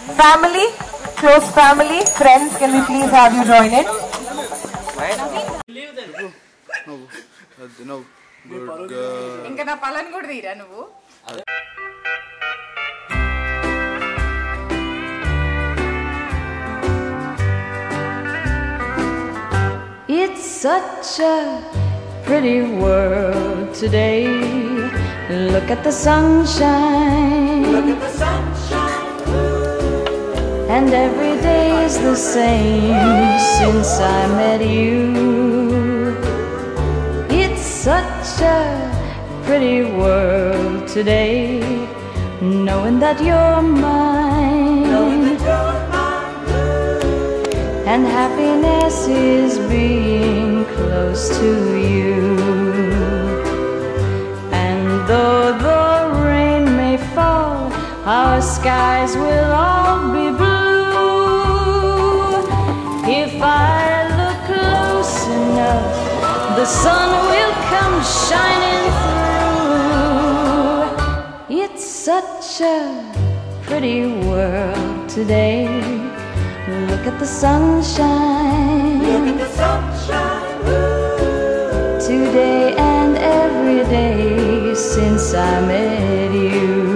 Family, close family, friends, can we please have you join in? ఇంకా నా పళ్ళని కూడా తీరా నువ్వు. It's such a pretty world today. Look at the sunshine. Look at the sunshine. And every day is the same since I met you. It's such a pretty world today, knowing that you're mine. And happiness is being close to you. And though the rain may fall, our skies will all be blue. If I look close enough, the sun will come shining through. It's such a pretty world today. Look at the sunshine. Look at the sunshine. Today and every day since I met you.